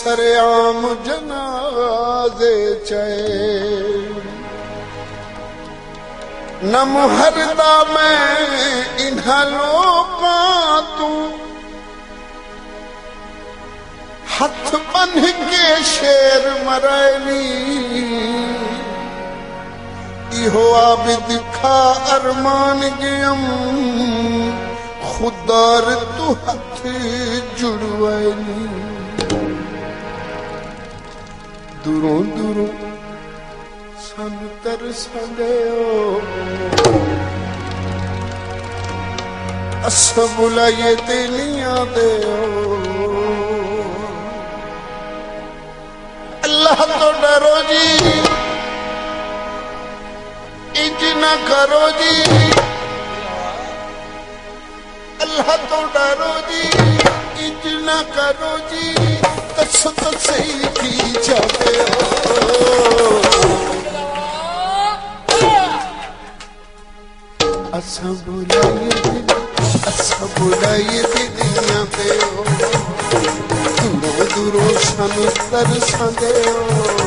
सरेआम जनाजे चए न मुहरदा मैं इन्हां लोकां तू हथ बन के शेर मरैनी इहो आबिद खा अरमान गयम खुदार तू हथ जुड़वैनी दूरों दूरों सानू तरसंदे हो असां बुलाइए तेलियां दे अल्लाह तो डरो जी इंज ना करो जी अल्लाह तो डरो जी इंज ना करो जी दसो तो सही की जाते हो असा बुलाइए दीदियां पे हो दूरों दूरों सानू तरसंदे हो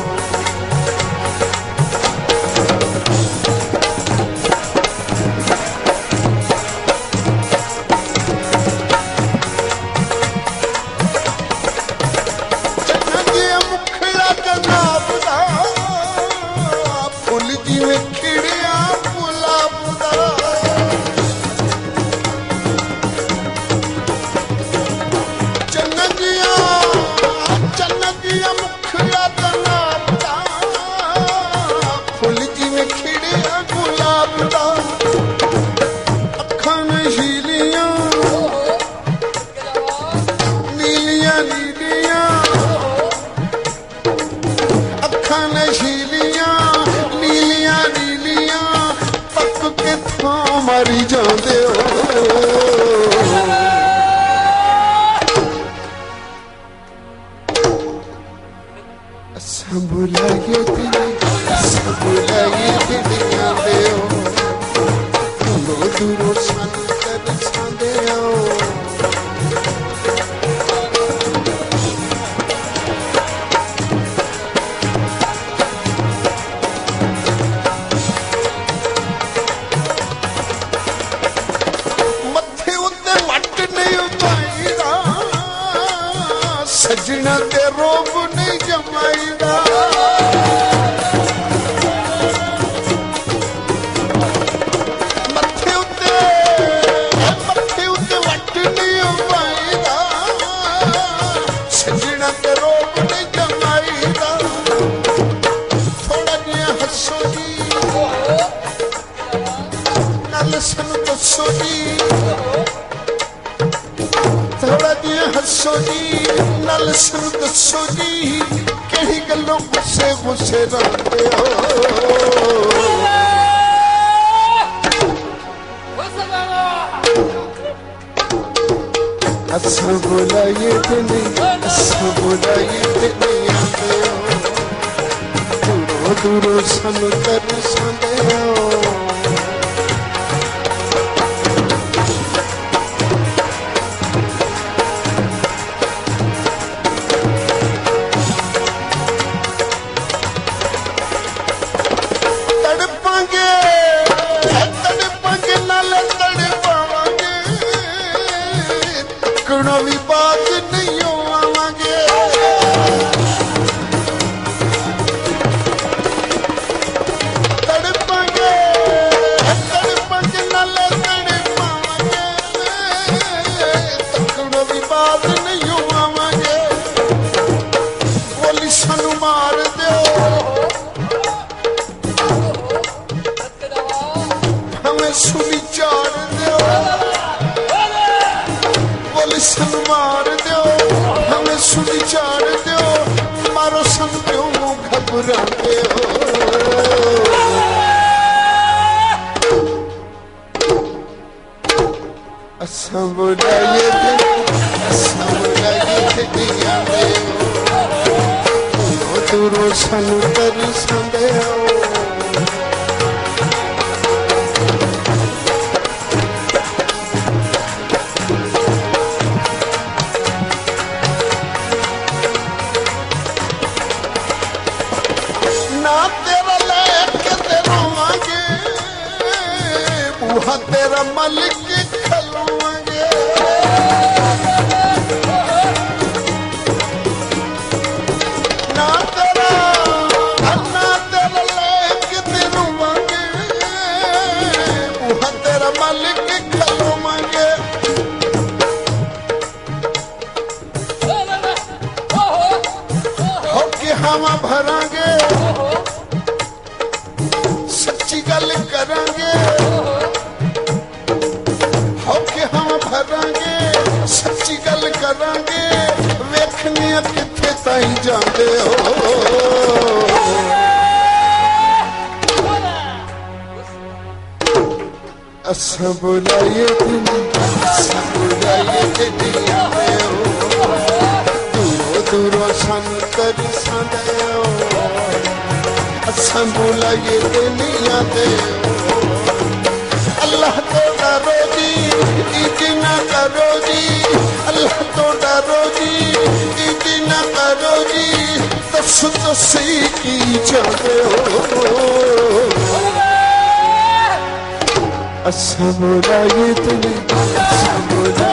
मरी जाते हो असां बुलाइए दीदियां दे हो दूरों दूरों सानू तरसंदे हो सजना ते रोब नहीं जमाईदा मथे उत्ते वट नहीं पाईदा सजना ते रोब नहीं जमाईदा थोड़ा जिहा हसो जी नल सन दसो जी थोड़ा जिहा हसो जी नल सन दसो जी केड़ी गल्लों गुस्से गुस्से रहते हो असां बुलाइए ते नहीं आते हो दूरों दूरों सानू तरसंदे हो भी बात नहीं आवांगे तड़पांगे नाले तड़पावांगे तकड़ो भी बात नहीं आवांगे बोली सानू मार दो हमें सुनी चाड़ दो सन मार दो हमें सुनी चाड़ दो मारो सन क्यों घबराते हो असां बुलाइए दीदियां दे हो दूरों सानू तरसंदे हो तेरा मालिक खलवांगे ना तेरा अन्ना तेरा लेक तेरू मांगे वहां तेरा मालिक खलवांगे होके हवा भरांगे सच्ची गल करांगे होके हम भरांगे सच्ची गल करांगे वेखने किथे ताई जांदे हो असां बुलाए दुनिया में हो दूरो दूरो सन तरसांदे हो असां बुलाए दुनिया दे अल्लाह तो डरो जी इतना करो जी अल्लाह तो डरो जी इतना करो जी दस तो सही की जाते हो असां बुलाए दुनिया